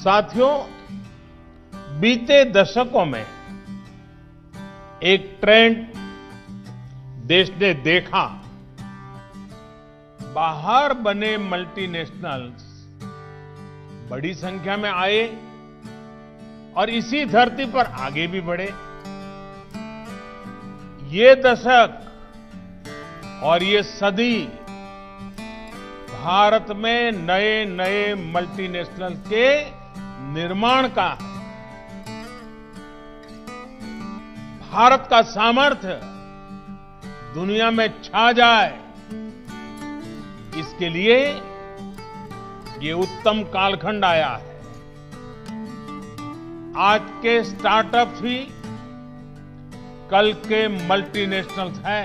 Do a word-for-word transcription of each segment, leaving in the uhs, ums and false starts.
साथियों, बीते दशकों में एक ट्रेंड देश ने देखा। बाहर बने मल्टीनेशनल्स बड़ी संख्या में आए और इसी धरती पर आगे भी बढ़े। ये दशक और ये सदी भारत में नए नए मल्टीनेशनल के निर्माण का है। भारत का सामर्थ्य दुनिया में छा जाए, इसके लिए ये उत्तम कालखंड आया है। आज के स्टार्टअप्स भी कल के मल्टीनेशनल्स हैं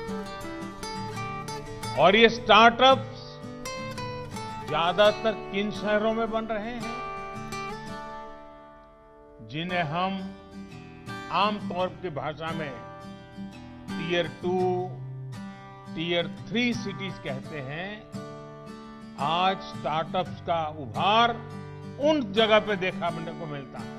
और ये स्टार्टअप्स ज्यादातर किन शहरों में बन रहे हैं, जिन्हें हम आमतौर की भाषा में tier two, tier three cities कहते हैं। आज स्टार्टअप्स का उभार उन जगह पे देखा मिलने को मिलता है।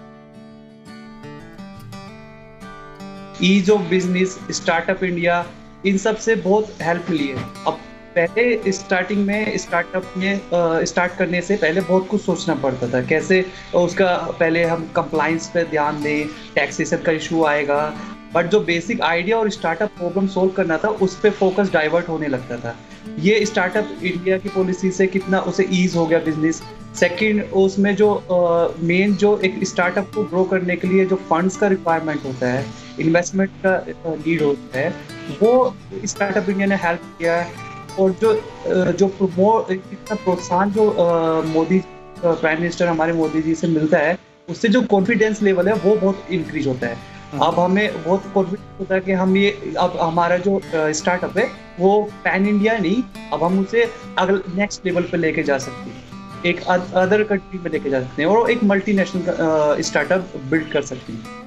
Ease of business, startup India, इन सब से बहुत हेल्प मिली है। अब पहले स्टार्टिंग में स्टार्टअप में स्टार्ट करने से पहले बहुत कुछ सोचना पड़ता था, कैसे उसका पहले हम कंप्लायंस पे ध्यान दें, टैक्सेशन का इशू आएगा, बट जो बेसिक आइडिया और स्टार्टअप प्रॉब्लम सोल्व करना था उस पे फोकस डाइवर्ट होने लगता था। ये स्टार्टअप इंडिया की पॉलिसी से कितना उसे ईज हो गया बिजनेस। सेकंड, उसमें जो मेन uh, जो एक स्टार्टअप को ग्रो करने के लिए जो फंड्स का रिक्वायरमेंट होता है, इन्वेस्टमेंट का नीड uh, होता है, वो स्टार्टअप इंडिया ने हेल्प किया है। और जो जो प्रमोट इतना प्रोत्साहन जो मोदी प्राइम मिनिस्टर हमारे मोदी जी से मिलता है, उससे जो कॉन्फिडेंस लेवल है वो बहुत इंक्रीज होता है। अब हमें बहुत कॉन्फिडेंस होता है कि हम ये अब हमारा जो स्टार्टअप है वो पैन इंडिया नहीं, अब हम उसे अगले नेक्स्ट लेवल पे लेके जा सकते हैं, एक अदर कंट्री में लेके जा सकते हैं और एक मल्टीनेशनल स्टार्टअप बिल्ड कर सकते हैं।